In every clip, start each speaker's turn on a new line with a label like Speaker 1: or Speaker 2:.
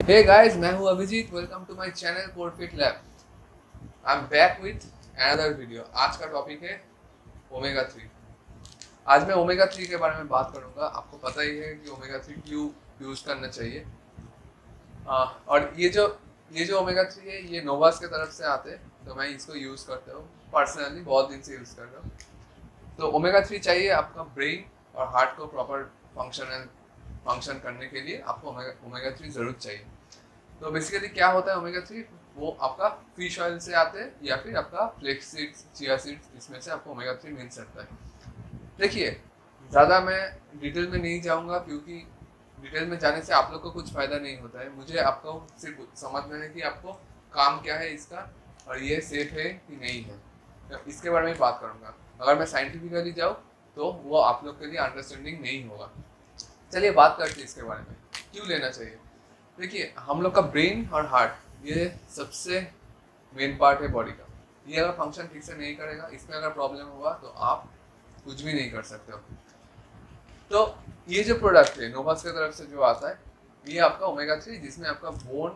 Speaker 1: Hey guys, मैं हूँ Abhijeet. Welcome to my channel code fit lab. I am back with another video. आज का topic है omega 3। आज मैं ओमेगा 3 के बारे में बात करूंगा। आपको पता ही है कि ओमेगा 3 क्यों यूज करना चाहिए। और ये जो ओमेगा 3 है ये नोवास की तरफ से आते हैं, तो मैं इसको यूज करता हूँ। पर्सनली बहुत दिन से यूज कर रहा हूँ। तो ओमेगा 3 चाहिए आपका ब्रेन और हार्ट को प्रॉपर फंक्शन करने के लिए। आपको ओमेगा 3 जरूर चाहिए। तो बेसिकली क्या होता है ओमेगा 3, वो आपका फिश ऑयल से आते हैं या फिर आपका फ्लेक्स सीड्स, चिया सीड्स, इसमें से आपको ओमेगा 3 मिल सकता है। देखिए, ज़्यादा मैं डिटेल में नहीं जाऊंगा क्योंकि डिटेल में जाने से आप लोग को कुछ फ़ायदा नहीं होता है। मुझे आपको सिर्फ समझना है कि आपको काम क्या है इसका और ये सेफ है कि नहीं है, तो इसके बारे में बात करूंगा। अगर मैं साइंटिफिकली जाऊँ तो वो आप लोग के लिए अंडरस्टैंडिंग नहीं होगा। चलिए बात करते हैं इसके बारे में, क्यों लेना चाहिए। देखिए, हम लोग का ब्रेन और हार्ट ये सबसे मेन पार्ट है बॉडी का। ये अगर फंक्शन ठीक से नहीं करेगा, इसमें अगर प्रॉब्लम होगा तो आप कुछ भी नहीं कर सकते हो। तो ये जो प्रोडक्ट है नोवास की तरफ से जो आता है, ये आपका ओमेगा 3, जिसमें आपका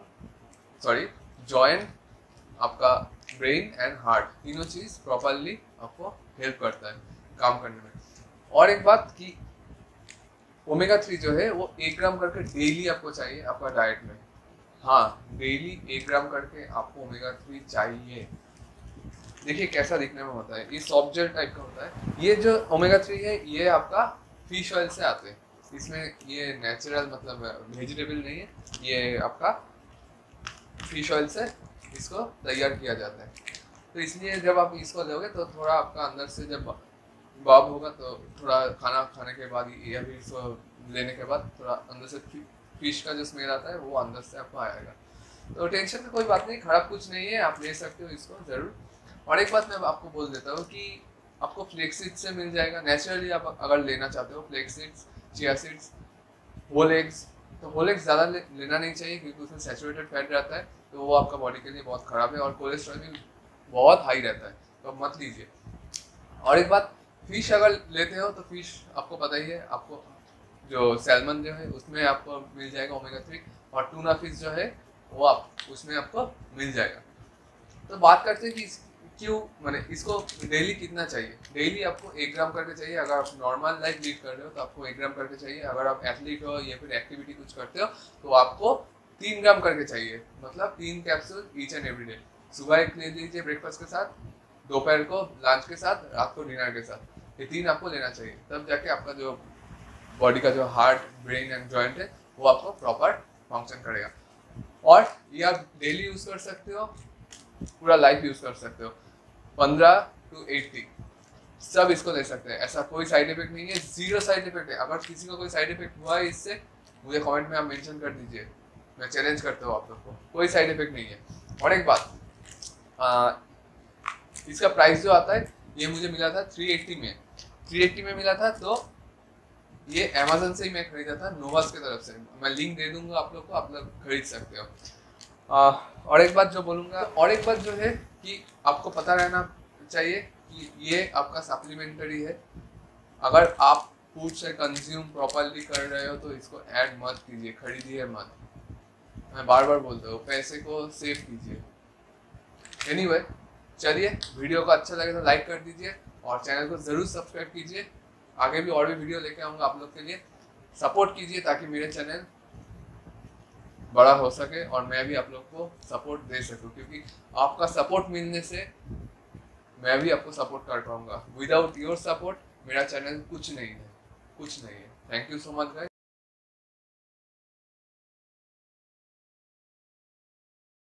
Speaker 1: जॉइंट, आपका ब्रेन एंड हार्ट तीनों चीज प्रॉपरली आपको हेल्प करता है काम करने में। और एक बात कि ओमेगा 3 जो है वो 1 ग्राम करके डेली आपको चाहिए आपका डाइट में। हाँ, डेली 1 ग्राम करके आपको ओमेगा 3 चाहिए। देखिए कैसा दिखने में होता है, ये सॉफ्ट जेल टाइप का होता है। ये जो ओमेगा 3 है ये आपका फिश ऑयल से आते हैं। इसमें ये नेचुरल मतलब वेजिटेबल नहीं है, ये आपका फिश ऑयल से इसको तैयार किया जाता है। तो इसलिए जब आप इसको लोगे तो थोड़ा आपका अंदर से जब बॉब होगा तो थोड़ा खाना खाने के बाद या फिर इसको लेने के बाद थोड़ा अंदर से फिश का जो स्मेल आता है वो अंदर से आपको आएगा। तो टेंशन की कोई बात नहीं, खराब कुछ नहीं है, आप ले सकते हो इसको ज़रूर। और एक बात मैं आपको बोल देता हूँ कि आपको फ्लेक्स सीड्स से मिल जाएगा नेचुरली। आप अगर लेना चाहते हो flax seeds, chia seeds, whole eggs, तो होल एग्स ज़्यादा लेना नहीं चाहिए क्योंकि उसमें सैचुरेटेड फैट रहता है, तो वो आपका बॉडी के लिए बहुत ख़राब है और कोलेस्ट्रॉल भी बहुत हाई रहता है, तो मत लीजिए। और एक बात, फिश अगर लेते हो तो फिश आपको पता ही है, आपको जो सैल्मन जो है उसमें आपको मिल जाएगा ओमेगा 3, और टूना फिश जो है वो आप उसमें आपको मिल जाएगा। तो बात करते हैं कि क्यों मैंने इसको डेली कितना चाहिए। डेली आपको 1 ग्राम करके चाहिए। अगर आप नॉर्मल लाइफ लीड कर रहे हो तो आपको 1 ग्राम करके चाहिए। अगर आप एथलीट हो या फिर एक्टिविटी कुछ करते हो तो आपको 3 ग्राम करके चाहिए, मतलब 3 capsule each and every day. सुबह एक ले लीजिए ब्रेकफास्ट के साथ, दोपहर को लंच के साथ, रात को डिनर के साथ। ये 3 आपको लेना चाहिए, तब जाके आपका जो बॉडी का जो हार्ट, ब्रेन एंड जॉइंट है वो आपको प्रॉपर फंक्शन करेगा। और ये आप डेली यूज कर सकते हो, पूरा लाइफ यूज कर सकते हो। 15 to 80 सब इसको ले सकते हैं। ऐसा कोई साइड इफेक्ट नहीं है, जीरो साइड इफेक्ट है। अगर किसी को कोई साइड इफेक्ट हुआ है इससे, मुझे कमेंट में आप मेंशन कर दीजिए, मैं चैलेंज करता हूँ आप लोग को। कोई साइड इफेक्ट नहीं है। और एक बात, इसका प्राइस जो आता है ये मुझे मिला था 380 में मिला था। तो ये अमेजन से ही मैं खरीदा था, नोवास की तरफ से। मैं लिंक दे दूंगा आप लोग को, आप लोग खरीद सकते हो। और एक बात जो बोलूँगा, और एक बात जो है कि आपको पता रहना चाहिए कि ये आपका सप्लीमेंट्री है। अगर आप फूड से कंज्यूम प्रॉपरली कर रहे हो तो इसको ऐड मत कीजिए, खरीदिए मत। मैं बार बार बोलता हूँ, पैसे को सेव कीजिए। एनीवे, चलिए, वीडियो को अच्छा लगे तो लाइक कर दीजिए और चैनल को ज़रूर सब्सक्राइब कीजिए। आगे भी और भी वीडियो लेके आऊँगा आप लोग के लिए। सपोर्ट कीजिए ताकि मेरे चैनल बड़ा हो सके और मैं भी आप लोग को सपोर्ट दे सकूं, क्योंकि आपका सपोर्ट मिलने से मैं भी आपको सपोर्ट कर पाऊंगा। विदाउट योर सपोर्ट मेरा चैनल कुछ नहीं है, कुछ नहीं है। Thank you so much guys.